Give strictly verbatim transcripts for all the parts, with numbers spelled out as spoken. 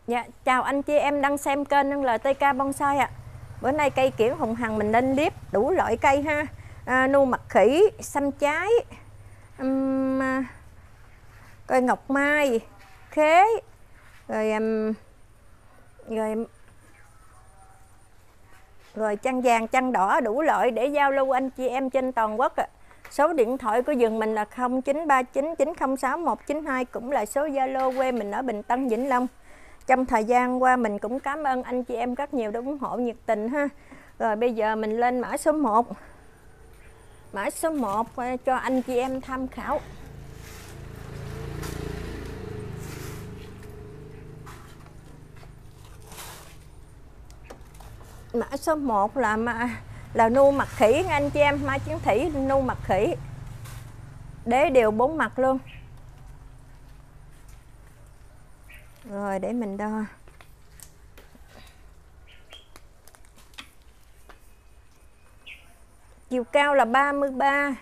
Dạ, chào anh chị em đang xem kênh lờ tê ca Bonsai ạ. À. Bữa nay cây kiểng Hồng Hằng mình lên clip đủ loại cây ha. À, nu mật khỉ, xăm trái, um, rồi ngọc mai, khế, rồi um, rồi rồi chăn vàng, chăn đỏ, đủ loại để giao lưu anh chị em trên toàn quốc ạ. À. Số điện thoại của vườn mình là không chín ba chín chín không sáu một chín hai, cũng là số Zalo, quê mình ở Bình Tân, Vĩnh Long. Trong thời gian qua mình cũng cảm ơn anh chị em rất nhiều đã ủng hộ nhiệt tình ha. Rồi bây giờ mình lên mã số một. Mã số một cho anh chị em tham khảo. Mã số một là mà là nu mặt khỉ anh chị em, mai chiến thủy nu mặt khỉ. Đế đều bốn mặt luôn. Rồi để mình đo. Chiều cao là ba mươi ba.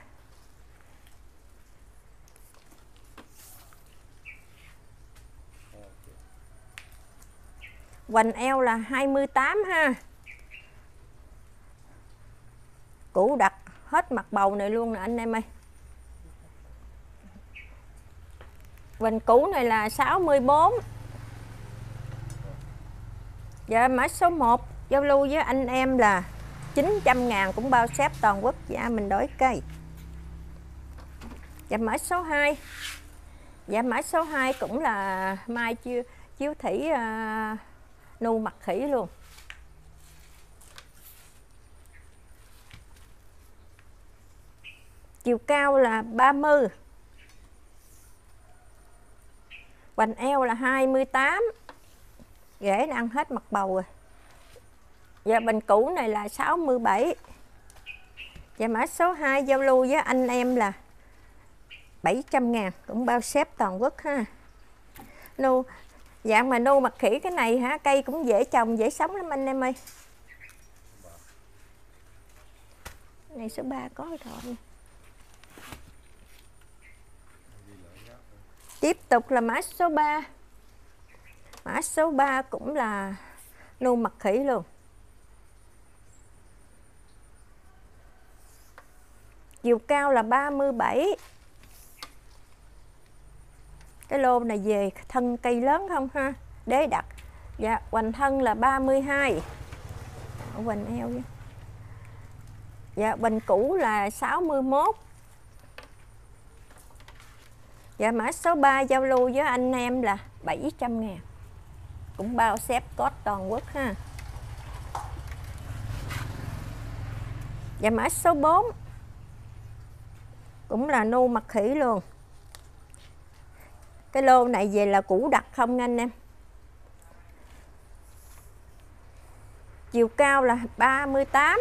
Hoành eo là hai mươi tám ha. Củ đặt hết mặt bầu này luôn nè anh em ơi. Hoành củ này là sáu mươi bốn. Dạ mã số một giao lưu với anh em là chín trăm ngàn, cũng bao ship toàn quốc, dạ mình đổi cây. Dạ mã số hai. Dạ mã số hai cũng là mai chiêu chiếu thủy uh, nu mặt khỉ luôn. Chiều cao là ba mươi. Hoành eo là hai mươi tám. Rễ nó ăn hết mặt bầu rồi. Dạ bình cũ này là sáu mươi bảy. Dạ mã số hai giao lưu với anh em là bảy trăm ngàn, cũng bao ship toàn quốc ha. Nu dạng mà nu mặt khỉ cái này hả, cây cũng dễ trồng dễ sống lắm anh em ơi. Này số ba có rồi. Tiếp tục là mã số ba. Mã số ba cũng là nu mặt khỉ luôn. Chiều cao là ba mươi bảy. Cái lô này về thân cây lớn không ha. Đế đặt. Dạ hoành thân là ba mươi hai. Hoành eo nha. Dạ hoành cũ là sáu mươi mốt. Dạ mã số ba giao lưu với anh em là bảy trăm ngàn, cũng bao ship code toàn quốc ha. Dạ mã số bốn cũng là nu mặt khỉ luôn. Cái lô này về là củ đặt không anh em. Chiều cao là ba mươi tám.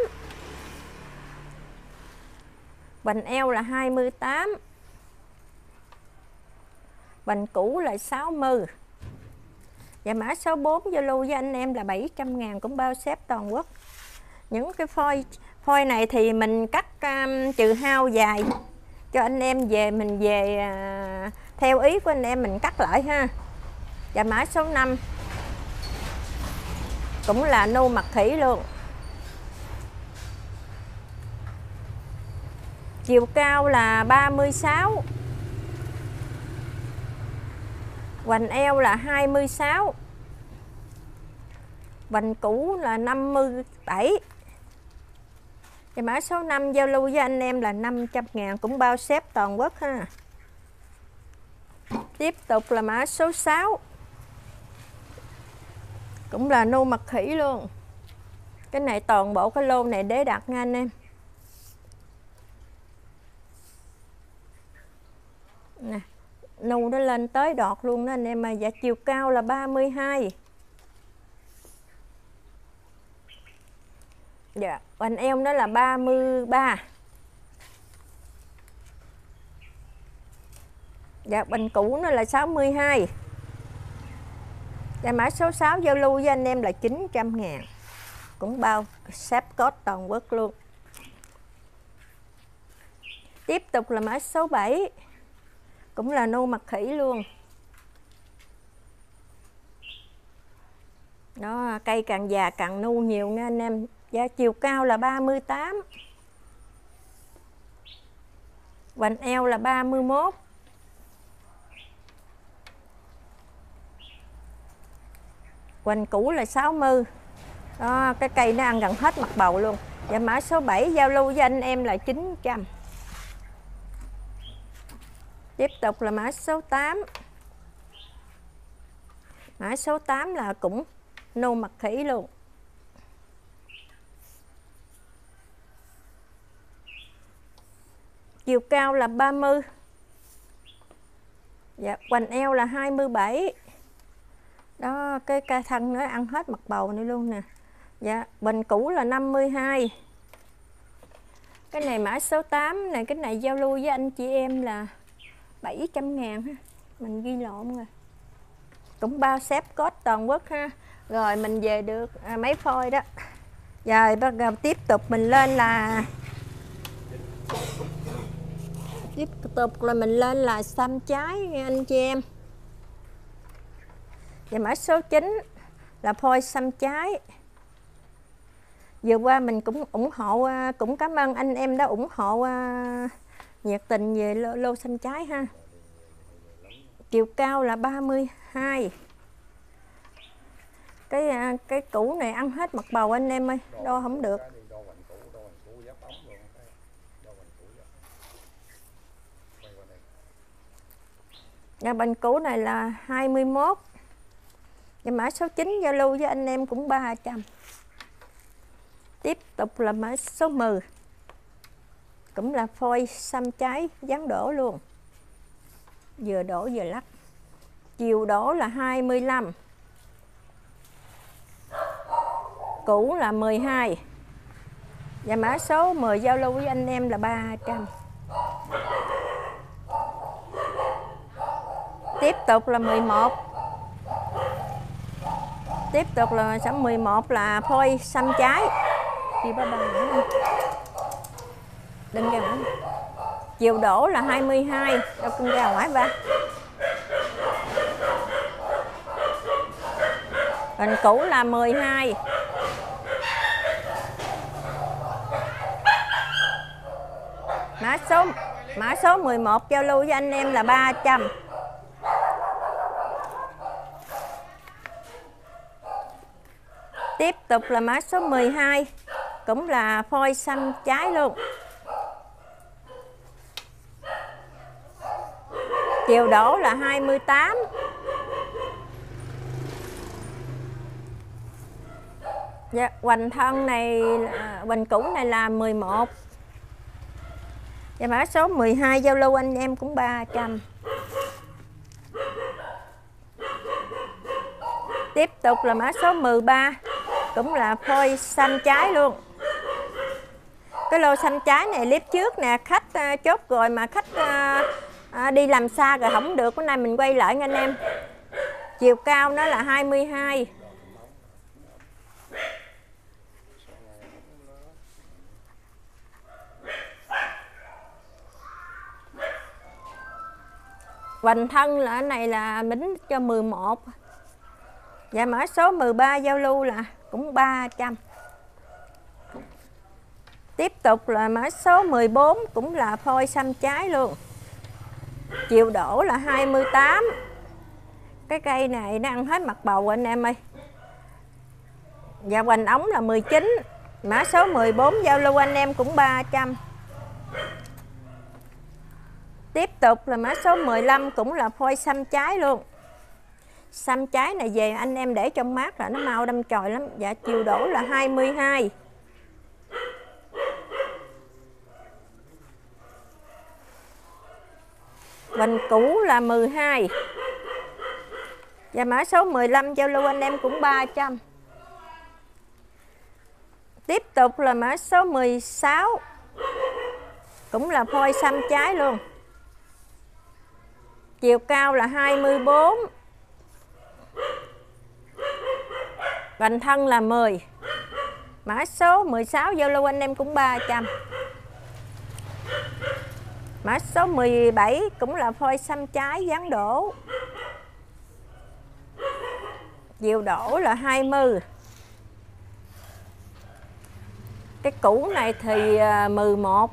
Hoành eo là hai mươi tám. Hoành cũ là sáu mươi. Và mã số bốn giao lưu với anh em là bảy trăm ngàn, cũng bao ship toàn quốc. Những cái phôi phôi này thì mình cắt um, trừ hao dài cho anh em về, mình về uh, theo ý của anh em mình cắt lại ha. Và mã số năm cũng là nu mặt khỉ luôn. Chiều cao là ba mươi sáu. Hoành eo là hai mươi sáu. Hoành cũ là năm mươi bảy. Và mã số năm giao lưu với anh em là năm trăm ngàn, cũng bao ship toàn quốc ha. Tiếp tục là mã số sáu. Cũng là nu mặt khỉ luôn. Cái này toàn bộ cái lô này đế đặt nha anh em. Nè, nu nó lên tới đọt luôn đó anh em ơi. Dạ chiều cao là ba mươi hai. Dạ, hoành eo đó là ba mươi ba. Dạ, hoành cũ nó là sáu mươi hai. Dạ, mã số sáu giao lưu với anh em là chín trăm ngàn, cũng bao ship code toàn quốc luôn. Tiếp tục là mã số bảy. Cũng là nu mặt khỉ luôn. Đó, cây càng già càng nu nhiều nha anh em. Dạ, chiều cao là ba mươi tám. Hoành eo là ba mươi mốt. Hoành cũ là sáu mươi. Đó, cái cây nó ăn gần hết mặt bầu luôn. Và mã số bảy giao lưu với anh em là chín trăm. Tiếp tục là mã số tám. Mã số tám là cũng nô mặt khỉ luôn. Chiều cao là ba mươi. Dạ, hoành eo là hai mươi bảy. Đó, cái ca thân nó ăn hết mặt bầu này luôn nè. Dạ, hoành cũ là năm mươi hai. Cái này mã số tám này, cái này giao lưu với anh chị em là bảy trăm ngàn ha. Mình ghi lộn rồi. Cũng bao xếp code toàn quốc ha. Rồi mình về được à, mấy phôi đó. Rồi bắt đầu tiếp tục mình lên là Tiếp tục là mình lên là xăm trái nha anh chị em. Và mã số chín là phôi xăm trái. Vừa qua mình cũng ủng hộ, cũng cảm ơn anh em đã ủng hộ uh, nhiệt tình về lô, lô xăm trái ha. Chiều cao là ba mươi hai. Cái uh, cái củ này ăn hết mặt bầu anh em ơi, đo không được. Và bình cũ này là hai mươi mốt. Và mã số chín giao lưu với anh em cũng ba trăm. Tiếp tục là mã số mười. Cũng là phôi xăm trái dán đổ luôn. Vừa đổ vừa lắc. Chiều đổ là hai mươi lăm. Cũ là mười hai. Và mã số mười giao lưu với anh em là ba trăm. Tiếp tục là mười một. Tiếp tục là số mười một là phôi xăm trái. Đi ba ba nữa. Đừng ra ngoài. Chiều đổ là hai mươi hai. Đâu cũng ra ngoài ba. Hình cũ là mười hai. Mã số mã số mười một giao lưu với anh em là ba trăm. Tiếp tục là mã số mười hai. Cũng là phôi xăm trái luôn. Chiều đổ là hai mươi tám. Dạ, hoành thân này, hoành cũ này là mười một. Và mã số mười hai giao lưu anh em cũng ba trăm. Tiếp tục là mã số mười ba. Cũng là phôi xăm trái luôn. Cái lô xăm trái này clip trước nè, khách uh, chốt rồi mà khách uh, uh, đi làm xa rồi không được, bữa nay mình quay lại nha anh em. Chiều cao nó là hai mươi hai. Hoành thân là cái này là mình cho mười một. Và mã số mười ba giao lưu là cũng ba trăm. Tiếp tục là mã số mười bốn cũng là phôi xăm trái luôn. Chiều đổ là hai mươi tám. Cái cây này nó ăn hết mặt bầu anh em ơi. Và hoành ống là mười chín. Mã số mười bốn giao lưu anh em cũng ba trăm. Tiếp tục là mã số mười lăm cũng là phôi xăm trái luôn. Xăm trái này về anh em để trong mát là nó mau đâm chồi lắm. Dạ, chiều đổ là hai mươi hai. Hoành cũ là mười hai. Và mã số mười lăm giao lưu anh em cũng ba trăm. Tiếp tục là mã số mười sáu. Cũng là phôi xăm trái luôn. Chiều cao là hai mươi bốn. Hoành thân là mười. Mã số mười sáu giao lưu anh em cũng ba trăm. Mã số mười bảy cũng là phôi xăm trái dán đổ. Chiều đổ là hai mươi. Cái cũ này thì mười một.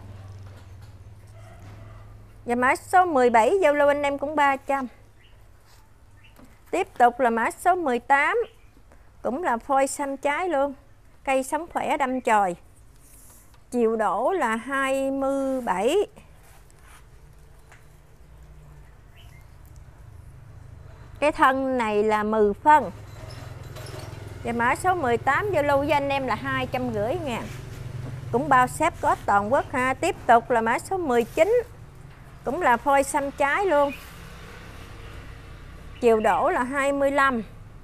Và mã số mười bảy giao lưu anh em cũng ba trăm. Tiếp tục là mã số mười tám, cũng là phôi xăm trái luôn, cây sống khỏe đâm chồi. Chiều đổ là hai mươi bảy. Cái thân này là mười phân. Và mã số mười tám giao lưu với anh em là hai trăm rưỡi ngàn. Cũng bao ship có toàn quốc ha. Tiếp tục là mã số mười chín, cũng là phôi xăm trái luôn. Chiều đổ là hai mươi lăm.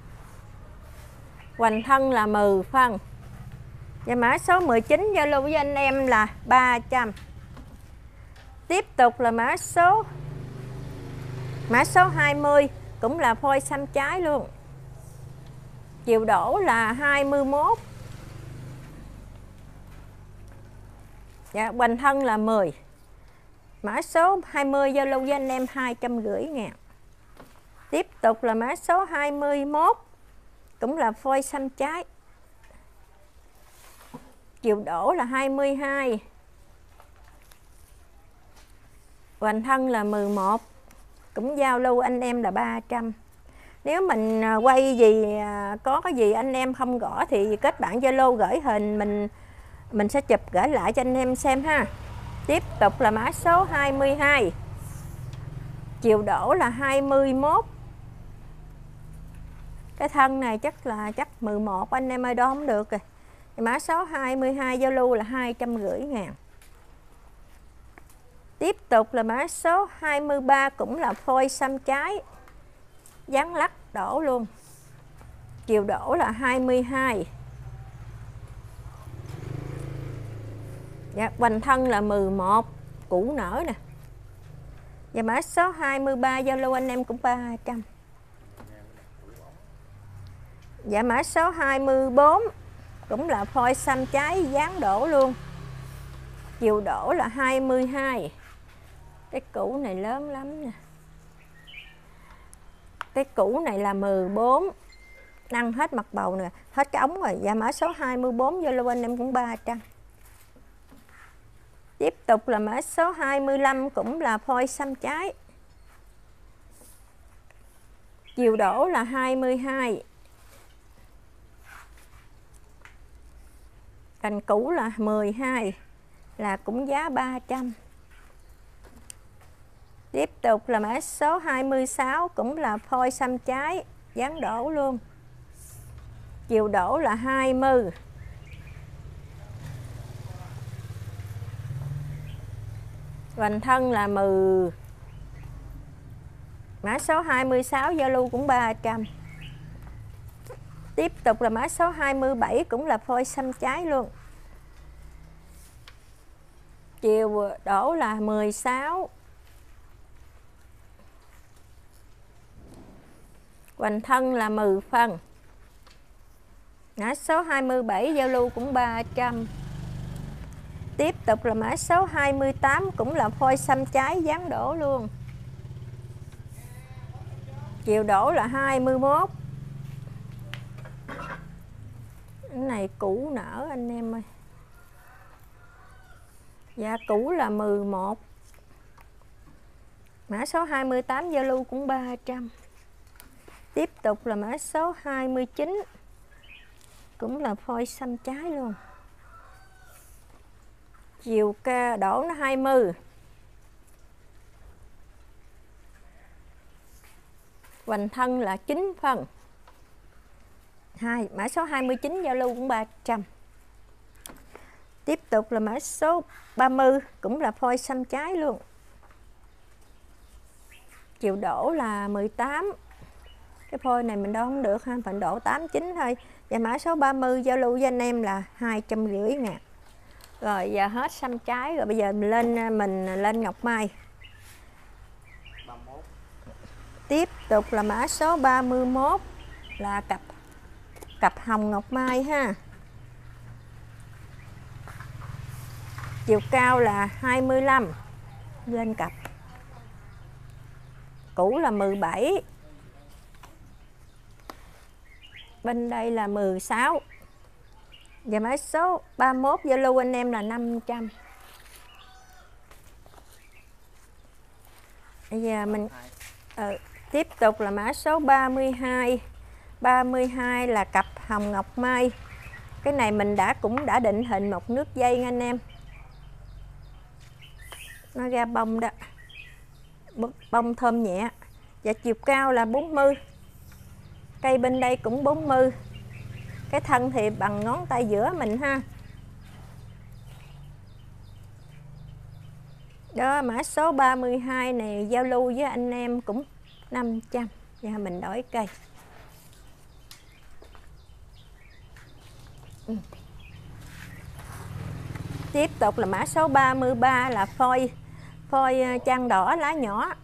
Hoành thân là mười phân. Và mã số mười chín giao lưu với anh em là ba trăm. Tiếp tục là mã số Mã số hai mươi, cũng là phôi xăm trái luôn. Chiều đổ là hai mươi mốt. Dạ, hoành thân là mười. Mã số hai mươi giao lưu với anh em hai trăm rưỡi ngàn. Tiếp tục là mã số hai mươi mốt, cũng là phôi xăm trái. Chiều đổ là hai mươi hai. Hoành thân là mười một. Cũng giao lưu anh em là ba trăm. Nếu mình quay gì có cái gì anh em không gõ thì kết bạn Zalo gửi hình mình mình sẽ chụp gửi lại cho anh em xem ha. Tiếp tục là mã số hai mươi hai. Chiều đổ là hai mươi mốt. Cái thân này chắc là chắc mười một anh em ơi, đó không được rồi. Mã số hai mươi hai giao lưu là hai trăm rưỡi ngàn. Tiếp tục là mã số hai mươi ba, cũng là phôi xăm trái, dán lắc đổ luôn. Chiều đổ là hai mươi hai. Dạ, hoành thân là mười một, củ nở nè. Và mã số hai mươi ba giao lưu anh em cũng ba trăm. Dạ, mã số hai mươi bốn, cũng là phôi xăm trái dán đổ luôn. Chiều đổ là hai mươi hai. Cái củ này lớn lắm nè. Cái củ này là mười bốn. Nâng hết mặt bầu nè, hết cái ống rồi. Và mã số hai mươi bốn giao lưu anh em cũng ba trăm. Tiếp tục là mã số hai mươi lăm, cũng là phôi xăm trái. Chiều đổ là hai mươi hai. Cành cũ là mười hai, là cũng giá ba trăm. Tiếp tục là mã số hai mươi sáu, cũng là phôi xăm trái, dán đổ luôn. Chiều đổ là hai mươi. Hoành thân là mười. Mã số hai mươi sáu giao lưu cũng ba trăm. Tiếp tục là mã số hai mươi bảy, cũng là phôi xăm trái luôn. Chiều đổ là mười sáu. Hoành thân là mười phân. Mã số hai mươi bảy giao lưu cũng ba trăm. Tiếp tục là mã số hai mươi tám, cũng là phôi xăm trái dán đổ luôn. Chiều đổ là hai mươi mốt. Cái này củ nở anh em ơi. Dạ, củ là mười một. Mã số hai mươi tám giao lưu cũng ba trăm. Tiếp tục là mã số hai mươi chín, cũng là phôi xăm trái luôn. Chiều ca đổ nó hai mươi. Hoành thân là chín phân. Hai, mã số hai mươi chín giao lưu cũng ba trăm. Tiếp tục là mã số ba mươi, cũng là phôi xăm trái luôn. Chiều đổ là mười tám. Cái phôi này mình đo không được ha, mình đổ tám chín thôi. Và mã số ba mươi giao lưu với anh em là hai trăm rưỡi ngàn. Rồi giờ hết xăm trái rồi, bây giờ mình lên mình lên ngọc mai. Tiếp tục là mã số ba mươi mốt, là cặp cặp hồng ngọc mai ha. Chiều cao là hai mươi lăm, lên cặp. Cũ là mười bảy. Bên đây là mười sáu. Và mã số ba mươi mốt giao lưu anh em là năm trăm. Bây giờ mình ờ, tiếp tục là mã số ba mươi hai. ba mươi hai là cặp hồng ngọc mai. Cái này mình đã cũng đã định hình một nước dây nha anh em. Nó ra bông đó. Bông thơm nhẹ. Và chiều cao là bốn mươi. Cây bên đây cũng bốn mươi. Cái thân thì bằng ngón tay giữa mình ha. Đó, mã số ba mươi hai này giao lưu với anh em cũng năm trăm. Và mình đổi cây. Ừ. Tiếp tục là mã số ba mươi ba là phôi phôi trang đỏ lá nhỏ.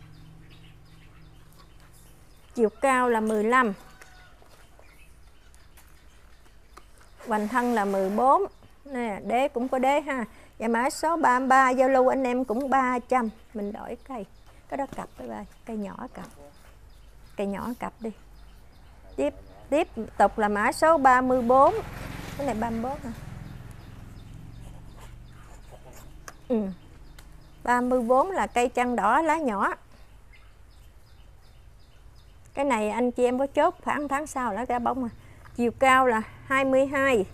Chiều cao là mười lăm. Hoành thân là mười bốn. Nè, đế cũng có đế ha. Và mã số ba mươi ba giao lưu anh em cũng ba trăm. Mình đổi cây. Cái đó cặp với bài. Cây nhỏ cặp. Cây nhỏ cặp đi. Tiếp tiếp tục là mã số ba mươi bốn. Cái này ba mươi bốn hả? Ừ. ba mươi bốn là cây chăn đỏ lá nhỏ. Cái này anh chị em có chốt khoảng tháng sau là ra bông à. Chiều cao là hai mươi hai.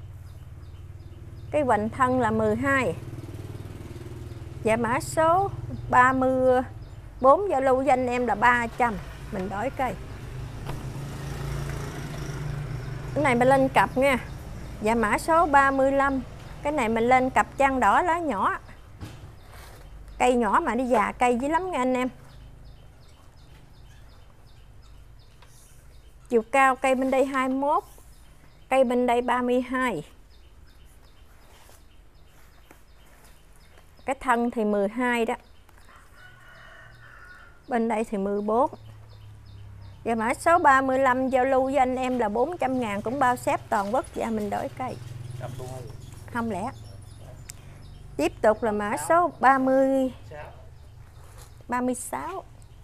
Cái hoành thân là mười hai. Và mã số ba mươi bốn giao lưu với anh em là ba trăm. Mình đổi cây. Cái này mình lên cặp nha. Và mã số ba mươi lăm. Cái này mình lên cặp chăn đỏ lá nhỏ. Cây nhỏ mà đi già cây dữ lắm nha anh em. Chiều cao cây bên đây hai mươi mốt. Cây bên đây ba mươi hai. Cái thân thì mười hai đó. Bên đây thì mười bốn. Và mã số ba mươi lăm giao lưu với anh em là bốn trăm ngàn cũng bao ship toàn quốc. Và mình đổi cây. Không lẽ. Tiếp tục là mã số ba mươi ba mươi sáu.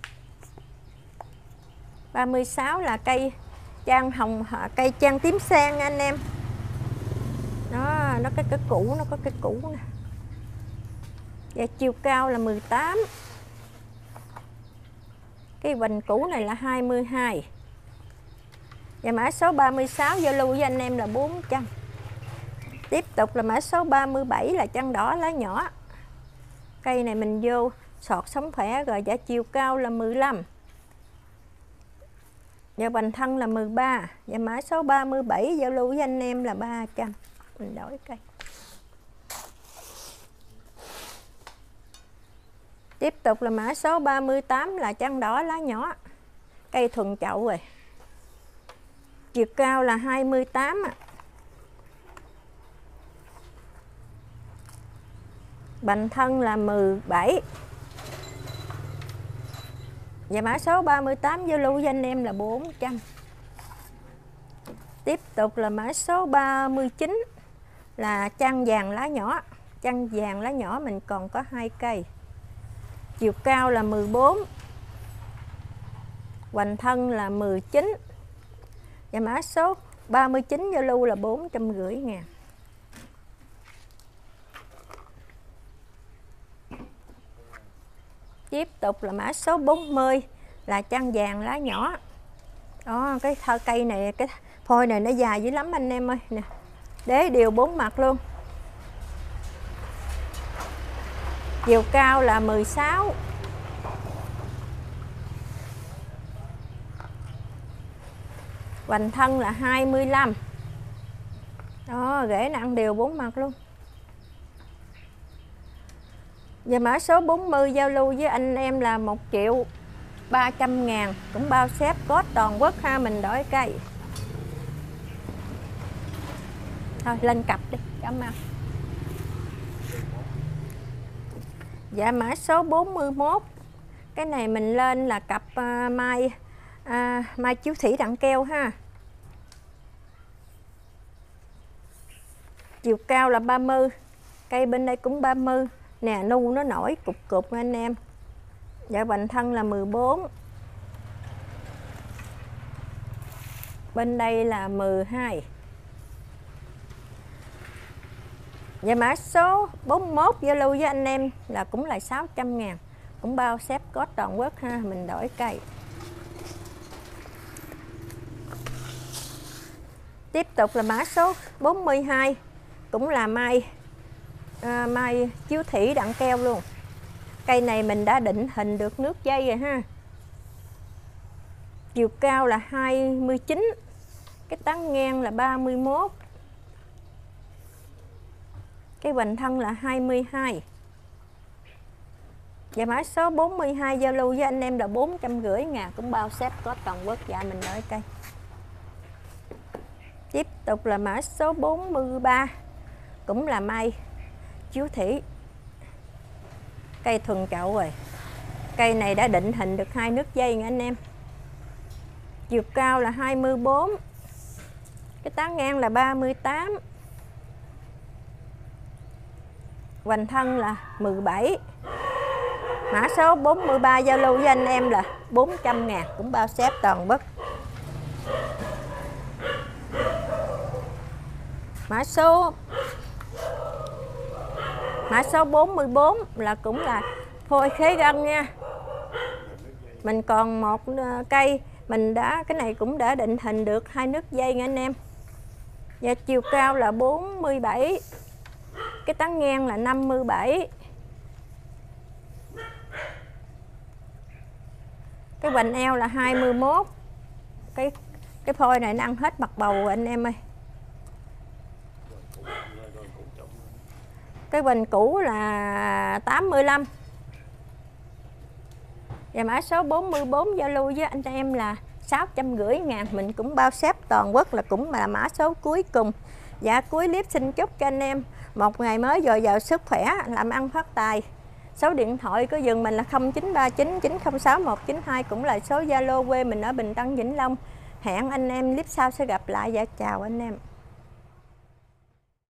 ba mươi sáu là cây trang hồng, cây trang tím sen anh em. Nó nó cái cái củ nó có cái củ nè. Và chiều cao là mười tám. Cái vành củ này là hai mươi hai. Và mã số ba mươi sáu giao lưu với anh em là bốn trăm. Tiếp tục là mã số ba mươi bảy là chăn đỏ lá nhỏ. Cây này mình vô sọt sống khỏe rồi. Và chiều cao là mười lăm. Và hoành thân là mười ba. Và mã số ba mươi bảy giao lưu với anh em là ba trăm. Mình đổi cây. Tiếp tục là mã số ba mươi tám là chăn đỏ lá nhỏ. Cây thuần chậu rồi. Chiều cao là hai mươi tám. Bành thân là mười bảy. Và mã số ba mươi tám giao lưu với anh em là bốn trăm. Tiếp tục là mã số ba mươi chín là chăn vàng lá nhỏ. Chăn vàng lá nhỏ mình còn có hai cây. Chiều cao là mười bốn. Hoành thân là mười chín. Và mã số ba mươi chín giao lưu là bốn trăm năm mươi ngàn. Tiếp tục là mã số bốn mươi là chăn vàng lá nhỏ. Đó, cái thơ cây này, cái phôi này nó dài dữ lắm anh em ơi nè. Đế đều bốn mặt luôn. Chiều cao là mười sáu. Hoành thân là hai mươi lăm. Đó, rễ nặng đều bốn mặt luôn. Và mã số bốn mươi giao lưu với anh em là một triệu ba trăm ngàn. Cũng bao ship code toàn quốc ha. Mình đổi cây. Thôi lên cặp đi. Cảm ơn. Dạ mã số bốn mươi mốt. Cái này mình lên là cặp uh, mai uh, mai chiếu thủy đặng keo ha. Chiều cao là ba mươi. Cây bên đây cũng ba mươi. Nè nu nó nổi cục cục nha anh em. Dạ hoành thân là mười bốn. Bên đây là mười hai. Và mã số bốn mươi mốt Zalo với anh em là cũng là sáu trăm ngàn. Cũng bao ship có toàn quốc ha. Mình đổi cây. Tiếp tục là mã số bốn mươi hai. Cũng là mai à, mai chiếu thủy đặng keo luôn. Cây này mình đã định hình được nước dây rồi ha. Chiều cao là hai mươi chín. Cái tán ngang là ba mươi mốt. Cái hoành thân là hai mươi hai. Và mã số bốn mươi hai Zalo với anh em là bốn trăm rưỡi ngàn. Cũng bao ship có toàn quốc. Dạ mình đổi cây. Tiếp tục là mã số bốn mươi ba. Cũng là mai chiếu thủy. Cây thuần chậu rồi. Cây này đã định hình được hai nước dây nha anh em. Chiều cao là hai mươi bốn. Cái tán ngang là ba mươi tám. Hoành thân là mười bảy. Mã số bốn mươi ba Zalo với anh em là bốn trăm ngàn. Cũng bao ship toàn quốc. Mã số Mã số bốn mươi bốn là cũng là phôi khế gân nha. Mình còn một cây. Mình đã cái này cũng đã định hình được hai nước dây nha anh em. Và chiều cao là bốn mươi bảy. Cái tán ngang là năm mươi bảy. Cái hoành eo là hai mươi mốt. Cái cái phôi này nó ăn hết mặt bầu rồi anh em ơi. Cái hoành cũ là tám mươi lăm. Và mã số bốn mươi bốn Zalo với anh em là sáu trăm rưỡi ngàn. Mình cũng bao ship toàn quốc là cũng là mã số cuối cùng. Dạ cuối clip xin chúc cho anh em một ngày mới dồi dào sức khỏe, làm ăn phát tài. Số điện thoại của vườn mình là không chín ba chín chín không sáu một chín hai. Cũng là số Zalo quê mình ở Bình Tân, Vĩnh Long. Hẹn anh em clip sau sẽ gặp lại. Dạ chào anh em.